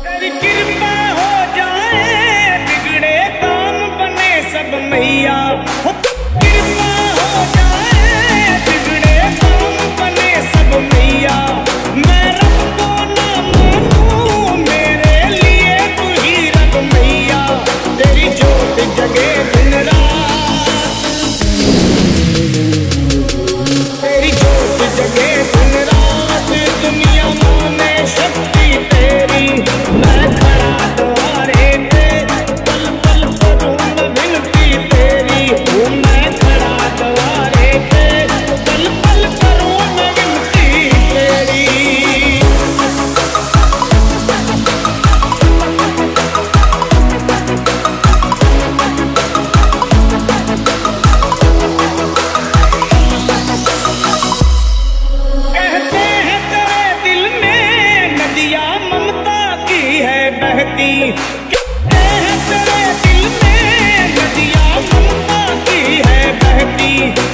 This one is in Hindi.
तेरी कृपा हो जाए बिगड़े काम बने सब मैया, कृपा हो जाए बिगड़े काम बने सब मैया। मैं रब को ना मानूं मेरे लिए तू ही रब मैया, तेरी जोत जगे दिन रात, तेरी जोत जगे दिन रात, दुनिया माने शक्ति तेरी। मैं खड़ा द्वारे पे पल पल करूं मैं विनती तेरी, मैं खड़ा द्वारे पे पल पल करूं मैं विनती तेरी। कहते हैं तेरे दिल में नदियाँ ममता की है बहती, कहते हैं तेरे दिल में नदियाँ ममता की है बहती।